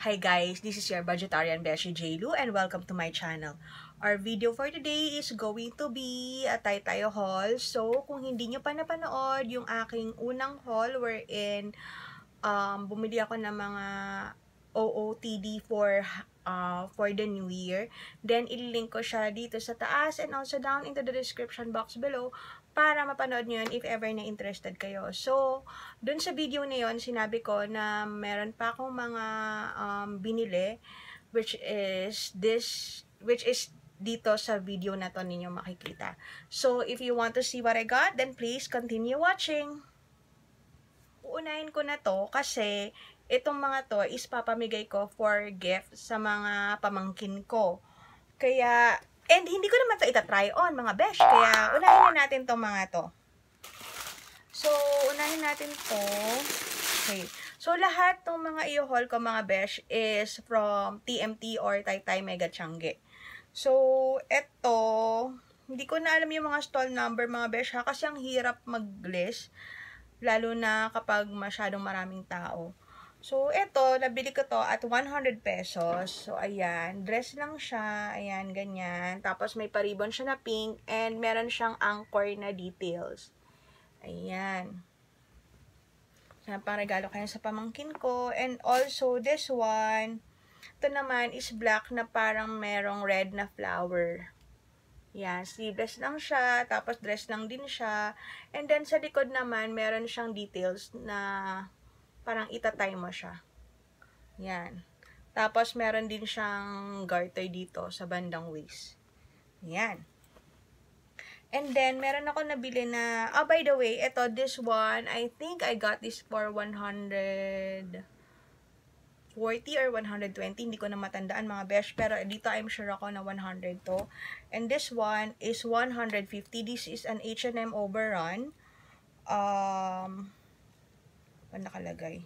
Hi guys, this is your Budgetarian Beshi Jaylu and welcome to my channel. Our video for today is going to be a Taytay haul. So, kung hindi nyo pa napanood yung aking unang haul wherein bumili ako ng mga OOTD for the new year, then ililink ko siya dito sa taas and also down into the description box below para mapanood nyo yun if ever na interested kayo. So, dun sa video na yun, sinabi ko na meron pa akong mga binili, which is dito sa video na to ninyo makikita. So, if you want to see what I got, then please continue watching. Uunahin ko na to kasi itong mga to is papamigay ko for gift sa mga pamangkin ko. Kaya, and hindi ko naman to itatry on mga besh. Kaya, unahin na natin tong mga to. So, unahin natin to. Okay. So, lahat ng mga i-haul ko mga besh is from TMT or Taytay Mega Tiangge. So, eto, hindi ko na alam yung mga stall number mga besh ha, kasi ang hirap mag-list. Lalo na kapag masyadong maraming tao. So, ito, nabili ko to at 100 pesos. So, ayan. Dress lang siya. Ayan, ganyan. Tapos, may paribon siya na pink. And, meron siyang anchor na details. Ayan. Yan, pang regalo kayo sa pamangkin ko. And also, this one, ito naman is black na parang merong red na flower. Yan, sleeveless lang siya, tapos dress lang din siya. And then, sa likod naman, meron siyang details na parang itatay mo siya. Yan. Tapos, meron din siyang garter dito sa bandang waist. Yan. And then, meron ako nabili na, by the way, this one, I think I got this for 140 or 120, hindi ko na matandaan mga besh, pero dito I'm sure ako na 100 to. And this one is 150. This is an H&M overrun. Ano nakalagay?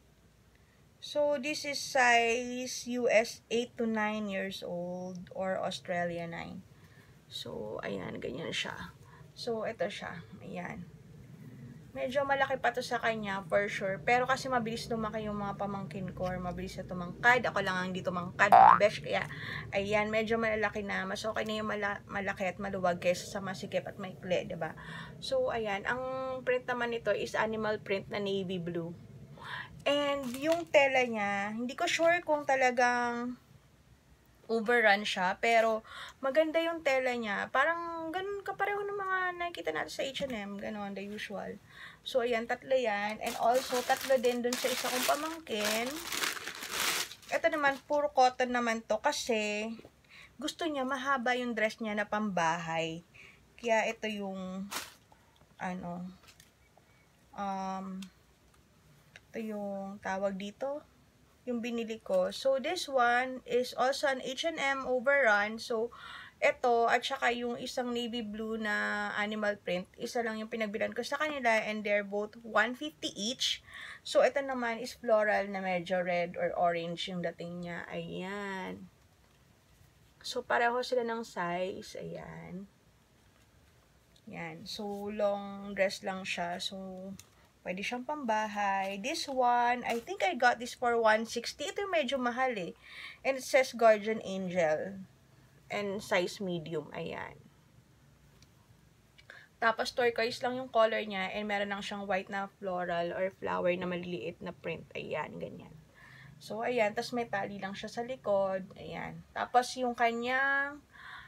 So, this is size US 8 to 9 years old or Australia 9. So, ayan, ganyan siya. So, ito siya. Ayan. Medyo malaki pa to sa kanya, for sure. Pero kasi mabilis lumaki yung mga pamangkin ko, or mabilis na tumangkad. Ako lang ang di tumangkad, mga besh. Kaya, ayan, medyo malalaki na. Mas okay na yung malaki at maluwag kaysa sa masikip at maikli, diba? So, ayan. Ang print naman nito is animal print na navy blue. And, yung tela niya, hindi ko sure kung talagang overrun siya, pero maganda yung tela niya. Parang ganun kapareho ng mga nakikita natin sa H&M, ganun, the usual. So, ayan, tatlo yan. And also, tatlo din dun sa isa kong pamangkin. Ito naman, puro cotton naman to kasi gusto niya, mahaba yung dress niya na pambahay. Kaya ito yung, ito yung tawag dito, yung binili ko. So, this one is also an H&M overrun. So, ito, at saka yung isang navy blue na animal print, isa lang yung pinagbilan ko sa kanila and they're both 150 each. So, ito naman is floral na medyo red or orange yung dating niya. Ayan. So, pareho sila ng size. Ayan. Ayan. So, long dress lang siya. So, pwede siyang pambahay. This one, I think I got this for 160. Ito yung medyo mahal eh. And it says Guardian Angel. And size medium. Ayan. Tapos turquoise lang yung color niya. And meron lang siyang white na floral or flower na maliliit na print. Ayan, ganyan. So, ayan. Tapos may tali lang siya sa likod. Ayan. Tapos yung kanyang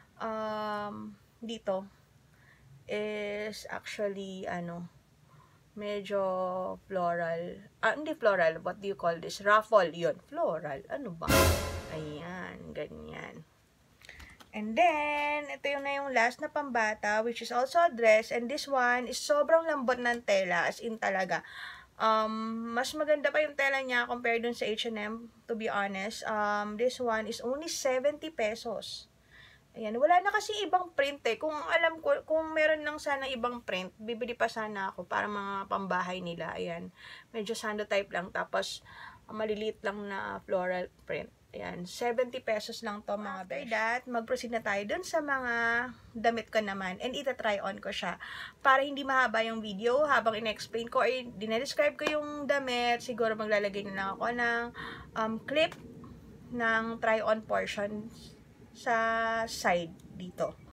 dito is actually, medyo floral. Hindi floral. What do you call this? Ruffle. Yun. Floral. Ano ba? Ayan. Ganyan. And then, ito yung na yung last na pambata, which is also a dress. And this one is sobrang lambot ng tela. As in talaga. Mas maganda pa yung tela niya compared dun sa H&M, to be honest. This one is only 70 pesos. Ayan, wala na kasi ibang print eh. Kung alam ko, kung meron lang sana ibang print, bibili pa sana ako para mga pambahay nila. Ayan, medyo sando type lang. Tapos, maliliit lang na floral print. Ayan, 70 pesos lang to mga besh. After that, mag-proceed na tayo dun sa mga damit ko naman. And itatry on ko siya. Para hindi mahaba yung video habang in-explain ko or dinedescribe ko yung damit. Siguro maglalagay na lang ako ng clip ng try-on portion sa side dito.